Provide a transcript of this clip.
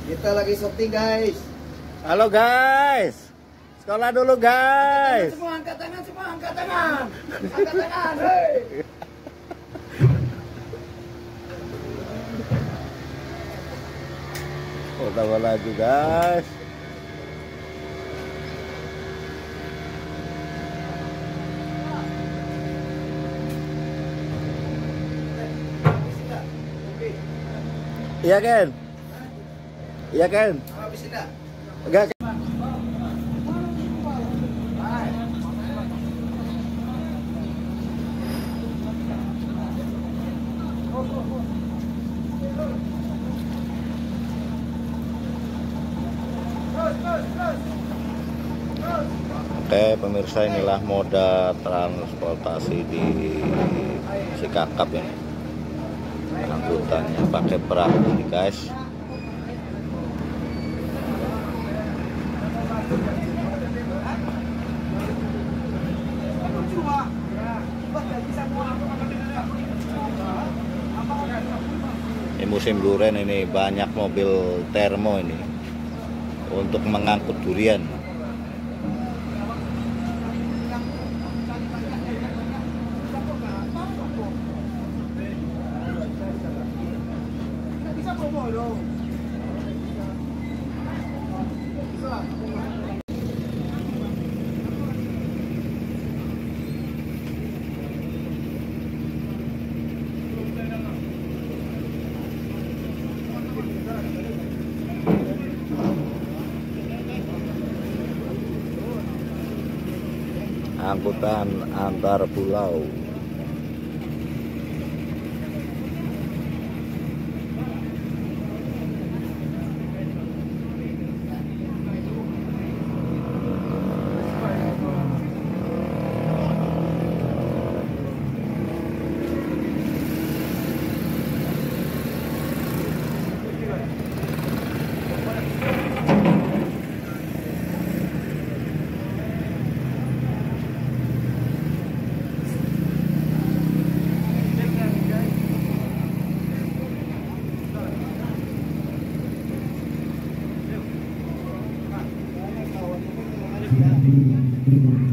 Kita lagi syuting guys. Halo guys. Sekolah dulu guys. Angkat tangan semua, angkat tangan. Angkat tangan, hei. Oh, tambah lagi guys. Iya Ken. Iya Ken. Habisin dah. Enggak. Oke pemirsa, inilah moda transportasi di Sikakap ini. Angkutannya pakai perahu nih guys. Ini musim durian, ini banyak mobil termo ini untuk mengangkut durian. Angkutan antar pulau. Yeah.